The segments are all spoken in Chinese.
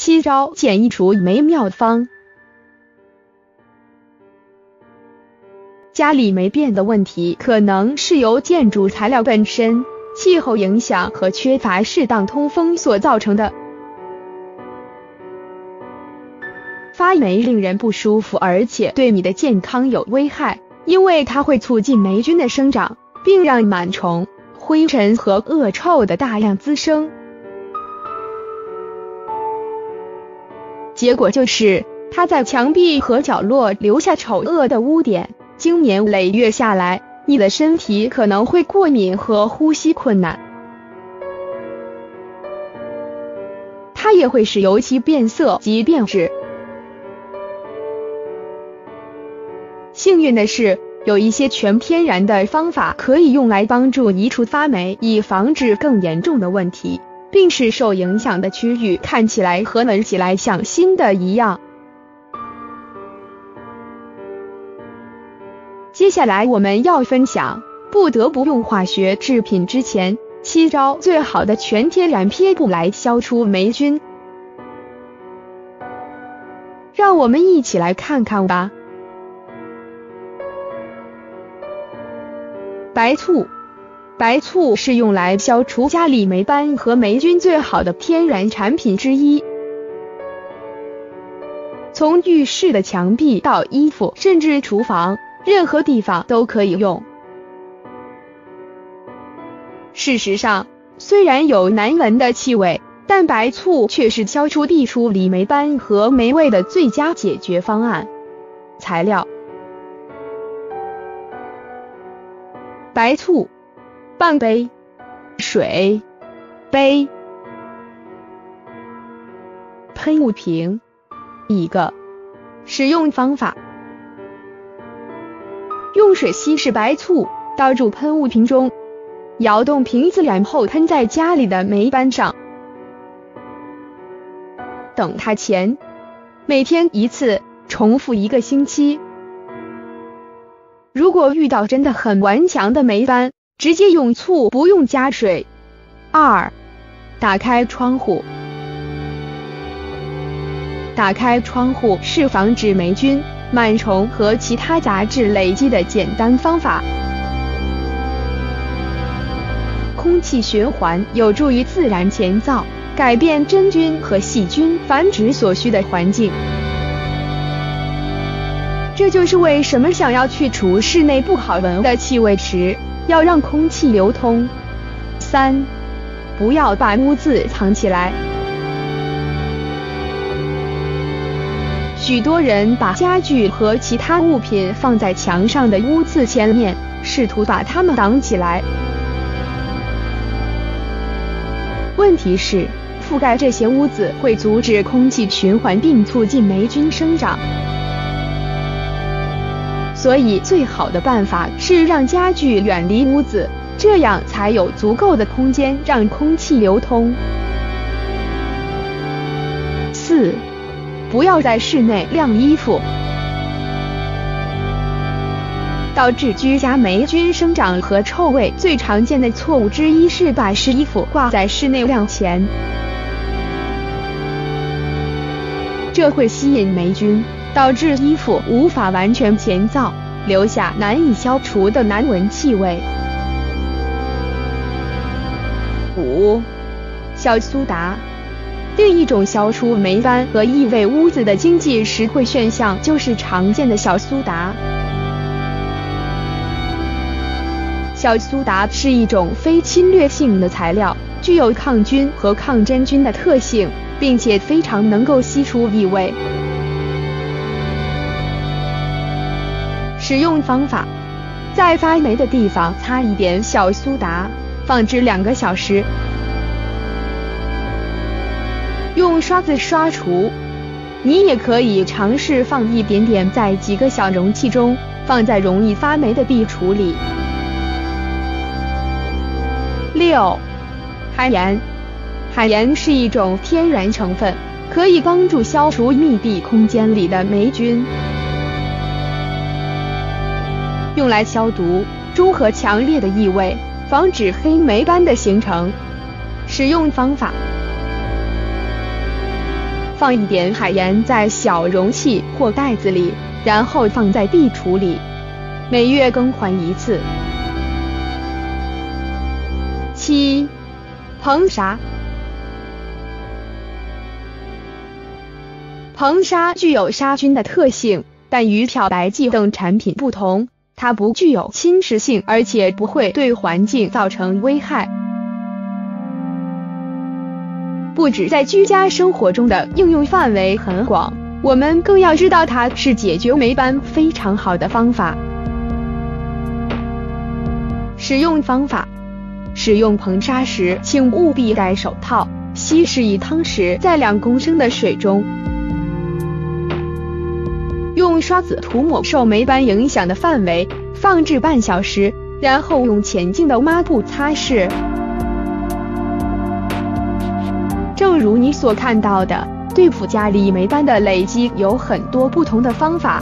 7招简易除霉妙方。家里霉变的问题可能是由建筑材料本身、气候影响和缺乏适当通风所造成的。发霉令人不舒服，而且对你的健康有危害，因为它会促进霉菌的生长，并让螨虫、灰尘和恶臭的大量滋生。结果就是它在墙壁和角落留下丑恶的污点，经年累月下来，你的身体可能会过敏和呼吸困难。它也会使油漆变色及变质。幸运的是，有一些全天然的方法可以用来帮助移除发霉，以防止更严重的问题，并使受影响的区域看起来和闻起来像新的一样。接下来我们要分享不得不用化学制品之前7招最好的全天然撇步来消除霉菌。让我们一起来看看吧。白醋。白醋是用来消除家里霉斑和霉菌最好的天然产品之一。从浴室的墙壁到衣服，甚至厨房，任何地方都可以用。事实上，虽然有难闻的气味，但白醋却是消除地处理霉斑和霉味的最佳解决方案。材料：白醋半杯，水杯，喷雾瓶1个。使用方法：用水稀释白醋，倒入喷雾瓶中，摇动瓶子，然后喷在家里的霉斑上。等它前，每天1次，重复1个星期。如果遇到真的很顽强的霉斑，直接用醋，不用加水。2. 打开窗户。打开窗户是防止霉菌、螨虫和其他杂质累积的简单方法。空气循环有助于自然乾燥，改变真菌和细菌繁殖所需的环境。这就是为什么想要去除室内不好闻的气味时，要让空气流通。3. 不要把污渍藏起来。许多人把家具和其他物品放在墙上的污渍前面，试图把它们挡起来。问题是，覆盖这些污渍会阻止空气循环并促进霉菌生长。所以最好的办法是让家具远离污渍，这样才有足够的空间让空气流通。4. 不要在室内晾衣服。导致居家霉菌生长和臭味最常见的错误之一是把湿衣服挂在室内晾前，这会吸引霉菌，导致衣服无法完全乾燥，留下难以消除的难闻气味。5. 小苏打。另一种消除霉斑和异味污渍的经济实惠选项就是常见的小苏打。小苏打是一种非侵略性的材料，具有抗菌和抗真菌的特性，并且非常能够吸除异味。使用方法：在发霉的地方擦一点小苏打，放置2个小时。用刷子刷除。你也可以尝试放一点点在几个小容器中，放在容易发霉的壁橱里。6. 海盐。海盐是一种天然成分，可以帮助消除密闭空间里的霉菌，用来消毒、中和强烈的异味，防止黑霉斑的形成。使用方法： 放一点海盐在小容器或袋子里，然后放在壁橱里，每月更换一次。7. 硼砂。硼砂具有杀菌的特性，但与漂白剂等产品不同，它不具有侵蚀性，而且不会对环境造成危害。不止在居家生活中的应用范围很广，我们更要知道它是解决霉斑非常好的方法。使用方法：使用硼砂时，请务必戴手套，稀释1汤匙在2公升的水中。用刷子涂抹受霉斑影响的范围，放置半小时，然后用前劲的抹布擦拭。正如你所看到的，对付家里霉斑的累积有很多不同的方法。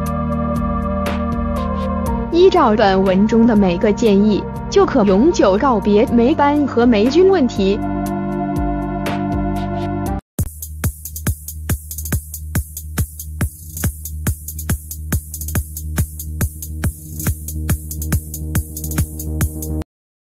依照本文中的每个建议，就可永久告别霉斑和霉菌问题。